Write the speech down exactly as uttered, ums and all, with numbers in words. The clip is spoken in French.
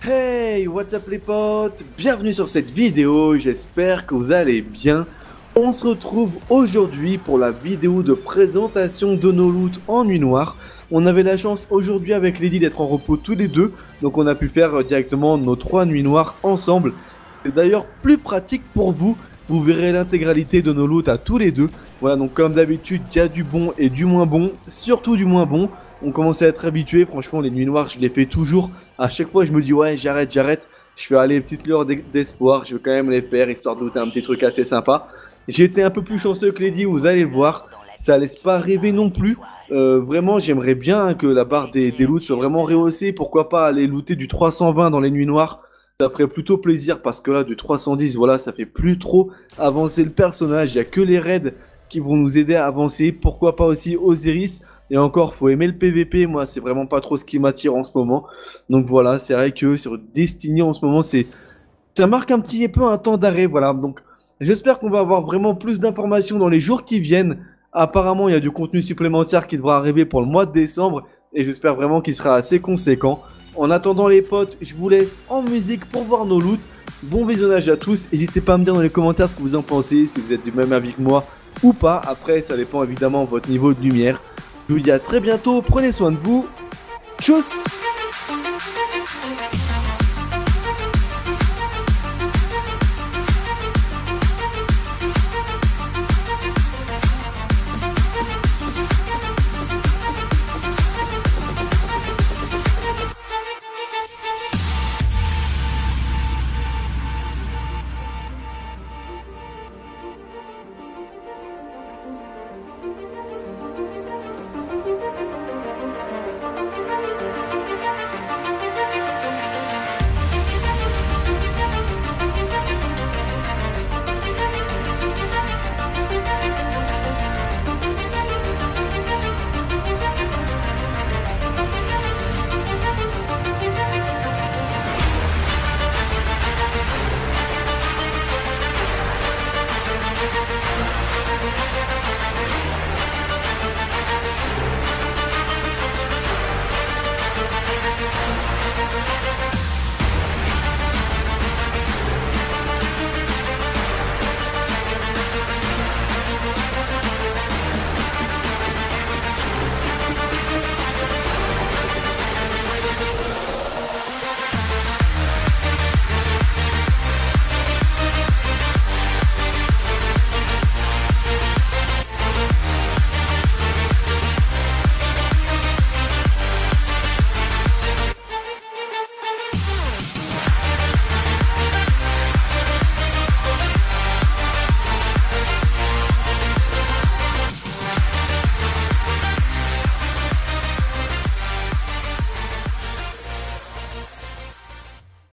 Hey, what's up les potes? Bienvenue sur cette vidéo, j'espère que vous allez bien. On se retrouve aujourd'hui pour la vidéo de présentation de nos loots en nuit noire. On avait la chance aujourd'hui avec Lady d'être en repos tous les deux, donc on a pu faire directement nos trois nuits noires ensemble. C'est d'ailleurs plus pratique pour vous, vous verrez l'intégralité de nos loots à tous les deux. Voilà, donc comme d'habitude, il y a du bon et du moins bon, surtout du moins bon. On commence à être habitué, franchement les nuits noires je les fais toujours. À chaque fois je me dis ouais j'arrête, j'arrête. Je fais aller petite lueur d'espoir, je veux quand même les faire histoire de looter un petit truc assez sympa. J'ai été un peu plus chanceux que Lady, vous allez le voir. Ça laisse pas rêver non plus. Euh, vraiment j'aimerais bien que la barre des, des loots soit vraiment rehaussée. Pourquoi pas aller looter du trois cent vingt dans les nuits noires. Ça ferait plutôt plaisir parce que là du trois cent dix voilà ça fait plus trop avancer le personnage. Il n'y a que les raids qui vont nous aider à avancer. Pourquoi pas aussi Osiris. Et encore, faut aimer le P V P, moi c'est vraiment pas trop ce qui m'attire en ce moment. Donc voilà, c'est vrai que sur Destiny en ce moment, c'est ça marque un petit peu un temps d'arrêt, voilà. Donc j'espère qu'on va avoir vraiment plus d'informations dans les jours qui viennent. Apparemment, il y a du contenu supplémentaire qui devra arriver pour le mois de décembre. Et j'espère vraiment qu'il sera assez conséquent. En attendant les potes, je vous laisse en musique pour voir nos loots. Bon visionnage à tous, n'hésitez pas à me dire dans les commentaires ce que vous en pensez, si vous êtes du même avis que moi ou pas. Après, ça dépend évidemment de votre niveau de lumière. Je vous dis à très bientôt, prenez soin de vous, tchuss!